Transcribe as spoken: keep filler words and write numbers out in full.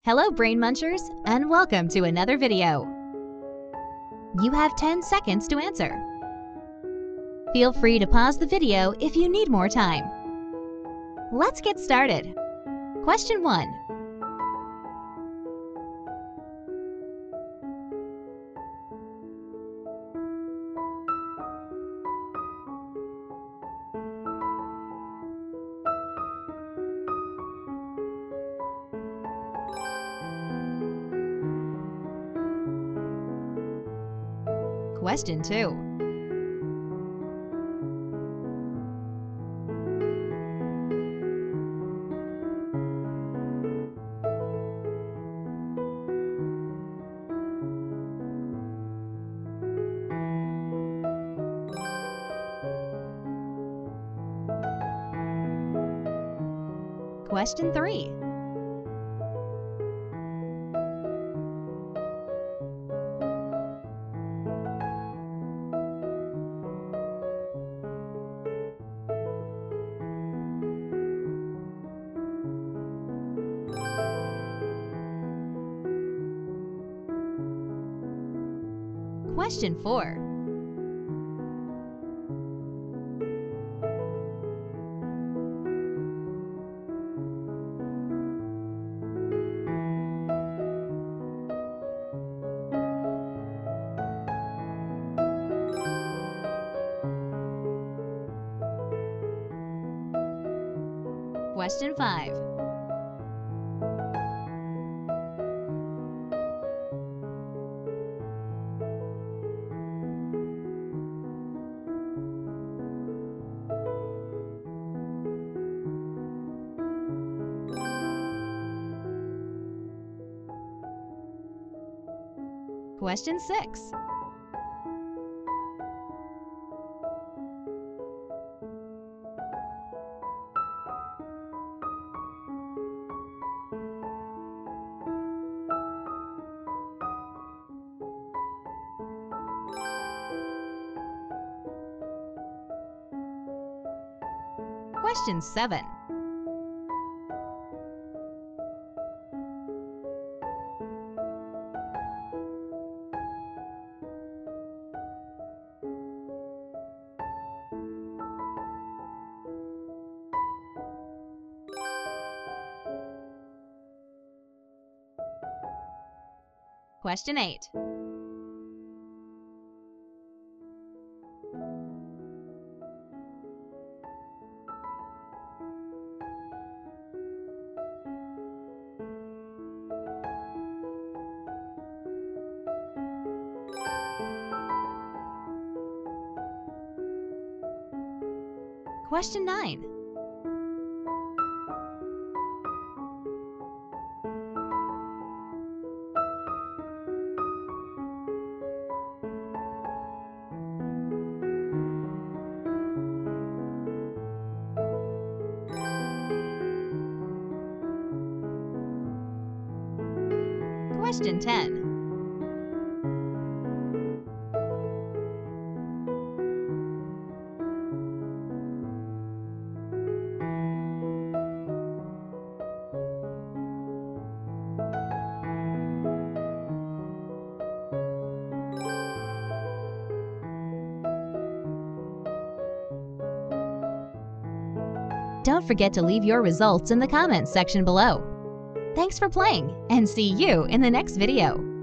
Hello Brain Munchers, and welcome to another video. You have ten seconds to answer. Feel free to pause the video if you need more time. Let's get started. Question one. Question two. Question three. Question four. Question five. Question six. Question seven. Question eight. Question nine. Question ten. Don't forget to leave your results in the comments section below. Thanks for playing, and see you in the next video.